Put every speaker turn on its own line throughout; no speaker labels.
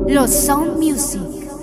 Los Sound Music.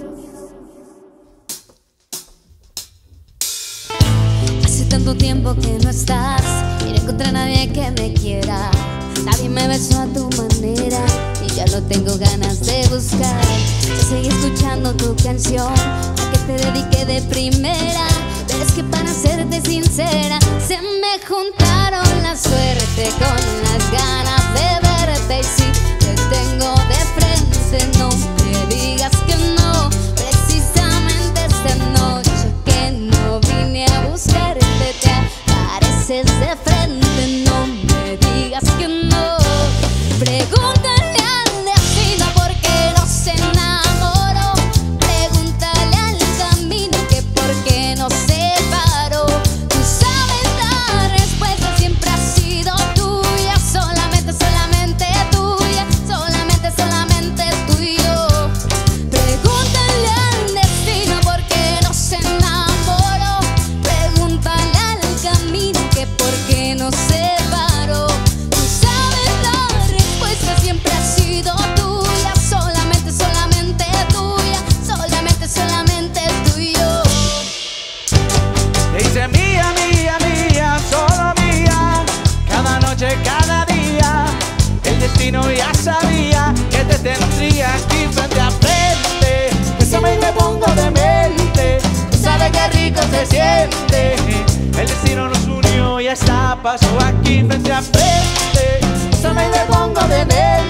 Hace tanto tiempo que no estás y no encontré a nadie que me quiera. Nadie me besó a tu manera y ya no tengo ganas de buscar. Yo seguí escuchando tu canción, la que te dediqué de primera. Pero es que para serte sincera, se me juntaron la suerte con las ganas de verte. Y si te tengo de frente, no me digas que no. Precisamente esta noche que no vine a buscarte, te apareces de frente, no me digas que no. Pregúntale al destino por qué nos enamoró. Pregúntale al camino que por qué nos separó. Tú sabes la respuesta, siempre ha sido tuya. Solamente, solamente tuya. Solamente, solamente tuyo. Pregúntale al destino por qué nos enamoró. Pregúntale al camino que por qué nos separó. Tú sabes la respuesta, siempre ha sido tuya. Solamente, solamente tuya. Solamente, solamente tuyo.
Te hice mía, mía, mía, solo mía. Cada noche, cada día. El destino ya sabía que te tendría aquí frente a frente. Bésame y me pongo demente. Sabe qué rico se siente. El destino nos unió y está, pasó aquí frente a frente. Bésame y me pongo demente.